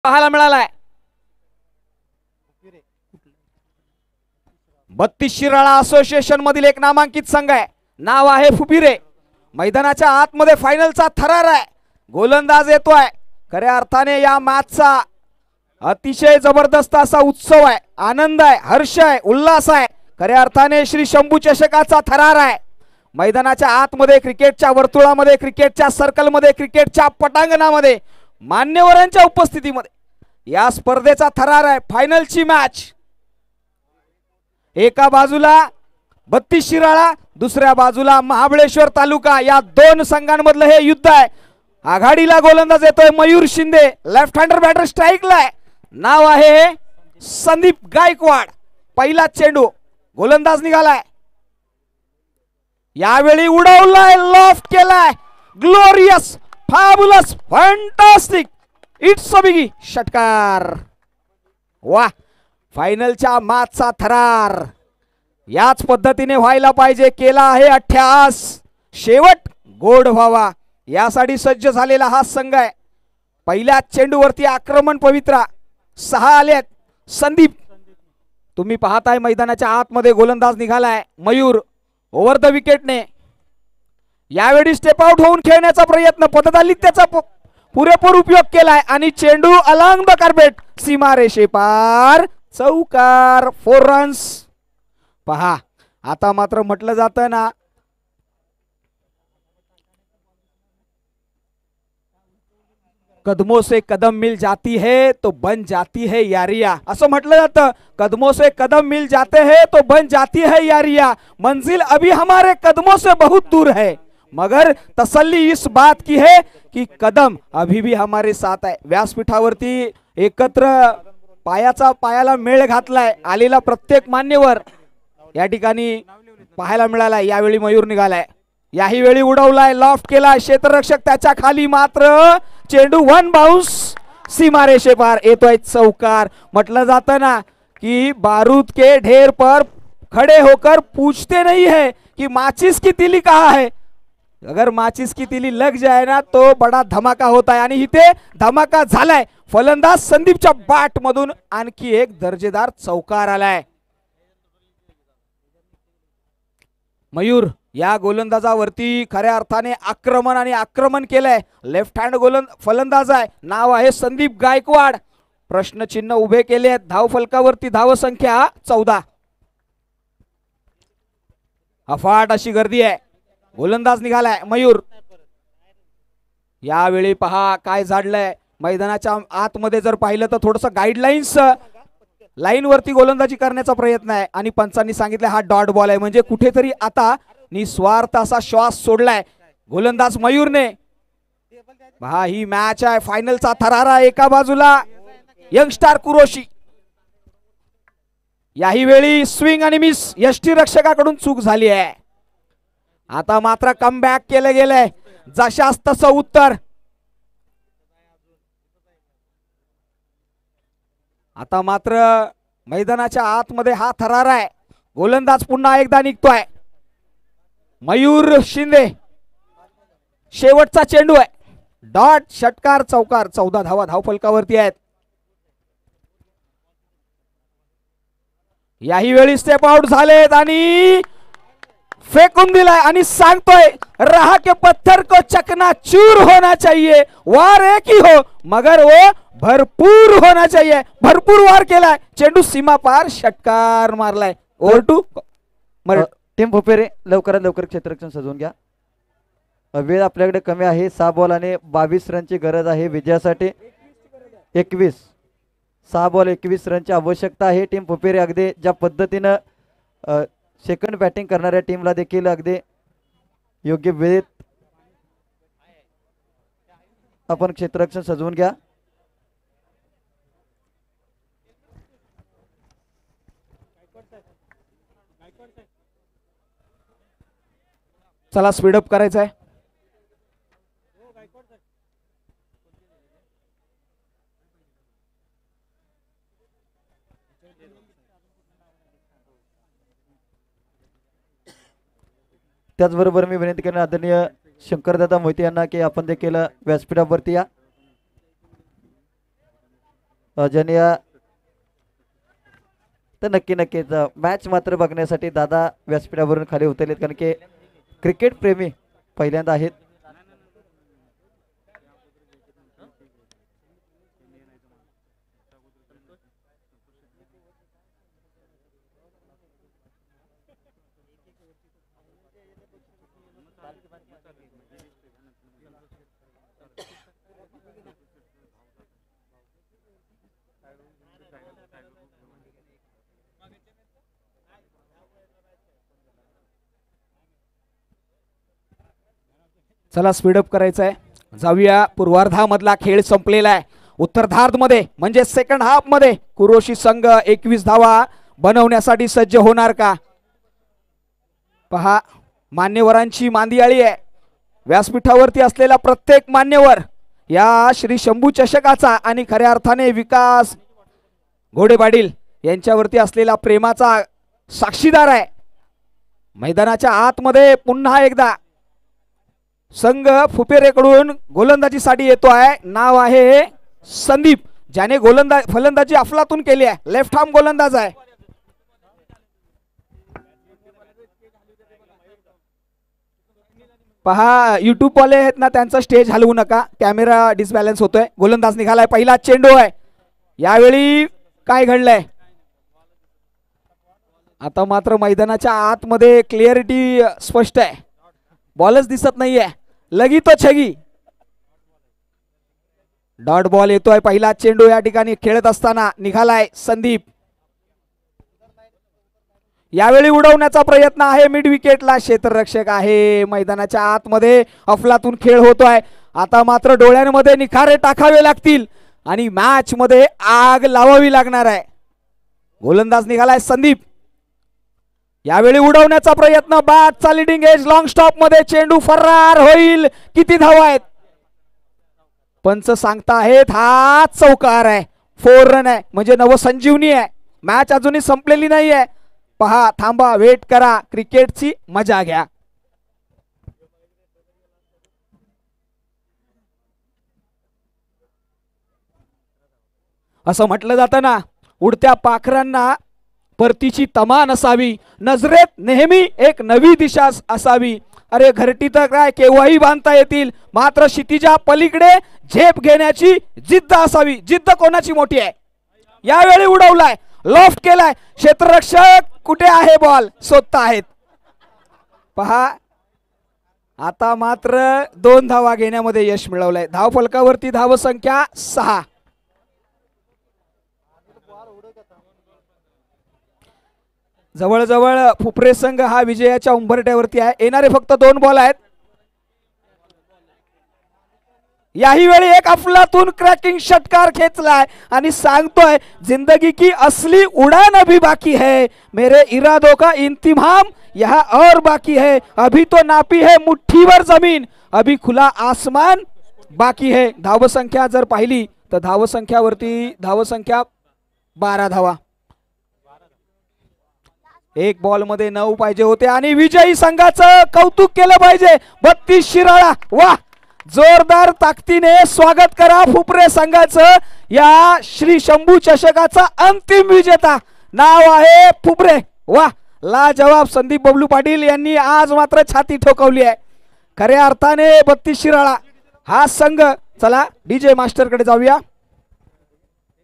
पाहायला मिळालाय। 32 शिराळा असोसिएशन मधील एक नामांकित संघ आहे, नाव आहे फुबिरे। मैदानाच्या आतमध्ये फायनलचा थरार आहे, गोलंदाज येतोय। खऱ्या अर्थाने या मॅचचा अतिशय जबरदस्त असा उत्सव आहे, आनंद आहे, हर्ष आहे, उल्हास आहे। खऱ्या अर्थाने श्री शंभू चषकाचा थरार आहे। मैदानाच्या आतमध्ये, क्रिकेटच्या वर्तुळामध्ये, क्रिकेटच्या सर्कलमध्ये, क्रिकेटच्या पटांगणामध्ये, मान्यवरांच्या उपस्थितीमध्ये या स्पर्धेचा थरार आहे। फायनलची मॅच, एका बाजूला 32 शिराळा, दुसऱ्या बाजूला महाबळेश्वर तालुका, या दोन संघांमधलं हे युद्ध आहे। आघाडीला गोलंदाज येतोय Mayur Shinde, left hander batter स्ट्राइकला आहे, नाव आहे संदीप गायकवाड। पहिला चेंडू, गोलंदाज निघालाय, यावेळी उडवलाय, लॉफ्ट केलाय, glorious, fabulous, fantastic, it's a biggie, षटकार। वाह, फायनलच्या मॅचचा थरार याच पद्धतीने व्हायला पाहिजे, केला आहे अट्टहास, शेवट गोड व्हावा यासाठी सज्ज झालेला हा संघ आहे। पहिल्या चेंडूवरती आक्रमण पवित्रा, 6 आलेत। संदीप, तुम्ही पाहताय मैदानाच्या आतमध्ये गोलंदाज निघालाय मयूर, ओव्हर द विकेटने यावेळी स्टेप आउट होऊन खेळण्याचा प्रयत्न, पदतालित्याचा पुरेपूर उपयोग केलाय आणि चेंडू अलॉंग द कार्पेट, सीमारेषे पार, चौकार, 4 रन्स। पहा, आता मात्र म्हटलं जातं ना, कदमों से कदम मिल जाती है तो बन जाती है यारिया, असं म्हटलं जातं। कदमों से कदम मिल जाते हैं तो बन जाती है यारिया, मंजिल अभी हमारे कदमों से बहुत दूर है, मगर तसल्ली इस बात की है कि कदम अभी भी हमारे साथ है। व्यासपीठावरती एकत्र पायाला मेळ घातलाय आलेला प्रत्येक मान्यवर या ठिकाणी पाहायला मिळाला। यावेळी मयूर निघालाय, याही वेळी उडवलाय, लॉफ्ट केलाय, क्षेत्ररक्षक त्याच्या खाली, मात्र चेंडू 1 बाउंस, सीमारेषे पार, येतोय चौकार। म्हटलं जातं ना कि बारूद के ढेर पर खड़े होकर पूछते नहीं है कि माचिस की तीली कहाँ है, अगर माचिस की तीली लग जाए ना तो बड़ा धमाका होता है, आणि इथे धमाका झालाय। फलंदाज संदीपच्या बॅट मधून आणखी एक दर्जेदार चौकार आलाय। मयूर या गोलंदाजावरती खऱ्या अर्थाने आक्रमण केलंय। लेफ्ट हँड फलंदाज आहे, नाव आहे संदीप गायकवाड। प्रश्नचिन्ह उभे केले आहेत धाव फलकावरती, धाव संख्या 14। अफाट अशी गर्दी आहे, गोलंदाज निघालाय मयूर। यावेळी पहा काय झाडलंय, मैदानाच्या आतमध्ये जर पाहिलं तर थोडस गाईडलाईन्स लाईन वरती गोलंदाजी करण्याचा प्रयत्न आहे, आणि पंचांनी सांगितलं हा डॉट बॉल आहे, म्हणजे कुठेतरी आता निस्वार्थ असा श्वास सोडलाय गोलंदाज मयूरने। पहा, ही मॅच आहे, फायनलचा थरारा। एका बाजूला यंगस्टार कुरोशी, याही वेळी स्विंग आणि मिस, यष्टीरक्षकाकडून चूक झाली आहे। आता मात्र कमबॅक केलं गेलंय, जशास तसं उत्तर। आता मात्र मैदानाच्या आतमध्ये हा थरार आहे, गोलंदाज पुन्हा एकदा निघतोय मयूर शिंदे। शेवटचा चेंडू आहे, डॉट, षटकार, चौकार, 14 धावा धाव फलकावरती आहेत। याही वेळी स्टेप आउट झालेत आणि फेकून दिलाय, आणि सांगतोय रहा के पत्थर को चकनाचूर होना चाहिए, वार एक ही हो मगर वो भरपूर होना चाहिए। भरपूर वार केलाय, चेंडू सीमा पार, षटकार मारलाय। ओव्हर टू टीम फुपेरे, लवकरात लवकर क्षेत्ररक्षण सजवून घ्या, वेळ आपल्याकडे कमी आहे। 6 बॉल आणि 22 रनची गरज आहे विजयासाठी। 6 बॉल 21 रनची आवश्यकता आहे। टीम फुपेरे अगदी ज्या पद्धतीनं सेकंड बॅटिंग करणाऱ्या टीमला देखील अगदी योग्य वेळेत आपण क्षेत्ररक्षण सजवून घ्या। चला स्पीडअप करायचं आहे। त्याचबरोबर मी विनंती करणार आदरणीय शंकरदादा मोहिते यांना की आपण देखील व्यासपीठावरती या। जनिया तर नक्कीच मॅच मात्र बघण्यासाठी दादा व्यासपीठावरून खाली उतरलेत, कारण की क्रिकेट प्रेमी पहिल्यांदा आहेत. चला स्पीडअप करायचं आहे. जाऊया पूर्वार्धामधला खेळ संपलेला आहे. उत्तरार्ध मध्ये म्हणजे सेकंड हाफ मध्ये कुरोशी संघ 21 धावा बनवण्यासाठी सज्ज होणार का? पहा, मान्यवरांची मांदियाळी आहे. व्यासपीठावरती असलेला प्रत्येक मान्यवर या श्री शंभू चषकाचा आणि खऱ्या अर्थाने विकास घोडे पाटील यांच्यावरती असलेला प्रेमाचा साक्षीदार आहे. मैदानाच्या आतमध्ये पुन्हा एकदा संघ फुपेरेकडून गोलंदाजीसाठी येतो आहे. नाव आहे संदीप, ज्याने फलंदाजी अफलातून केली आहे. लेफ्ट आर्म गोलंदाज आहे. पहा, युट्यूब वाले आहेत ना, त्यांचा स्टेज हलवू नका, कॅमेरा डिसबॅलन्स होतोय. गोलंदाज निघालाय. पहिला चेंडू आहे. यावेळी काय घडलंय? आता मात्र मैदानाच्या आतमध्ये क्लिअरिटी स्पष्ट आहे. बॉलच दिसत नाहीये. लगी तो छगी. डॉट बॉल येतोय. पहिला चेंडू या ठिकाणी खेळत असताना निघालाय संदीप. यावेळी उडवण्याचा प्रयत्न आहे. मिड विकेटला क्षेत्ररक्षक आहे. मैदानाच्या आतमध्ये अफलातून खेळ होतोय. आता मात्र डोळ्यांमध्ये निखारे टाकावे लागतील आणि मॅच मध्ये आग लावावी लागणार आहे. गोलंदाज निघालाय संदीप. यावेळी उडवण्याचा प्रयत्न. बॅटचा लीडिंग एज. लॉंग स्टॉप मध्ये चेंडू फरार होईल. किती धावा आहेत? पंच सांगताहेत हा चौकार आहे. 4 रन आहे, म्हणजे नवसंजीवनी आहे. मॅच अजूनही संपलेली नाही आहे. पहा, थांबा, वेट करा, क्रिकेटची मजा घ्या. असं म्हटलं जातं ना, उडत्या पाखरांना परतीची तमा नसावी, नजरेत नेहमी एक नवी दिशा असावी. अरे घरटी तर काय केव्हाही बांधता येतील, मात्र क्षितिजा पलीकडे झेप घेण्याची जिद्द असावी. जिद्द कोणाची मोठी आहे? यावेळी उडवलाय, लॉफ्ट केलाय. क्षेत्ररक्षक कुठे आहे? बॉल शोधता आहेत. पहा, आता मात्र 2 धावा घेण्यामध्ये यश मिळवलंय. धावफलकावरती धावसंख्या 6. जवळजवळ फुपरे संघ हा विजयाच्या उंबरठ्यावरती आहे. येणारे फक्त 2 बॉल आहेत. याही वेळी एक अफलातून क्रॅकिंग षटकार खेचलाय आणि सांगतोय जिंदगी की असली उड़ान अभी बाकी है, मेरे इरादों का इंतजाम यहाँ और बाकी है, अभी तो नापी है मुट्ठीवर जमीन, अभी खुला आसमान बाकी है. धावसंख्या जर पाहिली तर धावसंख्या 12 धावा. 1 बॉल मध्ये 9 पाहिजे होते आणि विजयी संघाचं कौतुक केलं पाहिजे. 32 शिराळा. वाह, जोरदार ताकदीने स्वागत करा फुपरे संघाचं. या श्री शंभू चषकाचा अंतिम विजेता नाव आहे फुपरे. वाह, लाजवाब. संदीप बबलू पाटील यांनी आज मात्र छाती ठोकवली आहे. खऱ्या अर्थाने 32 शिराळा हा संघ. चला डीजे मास्टर कडे जाऊया.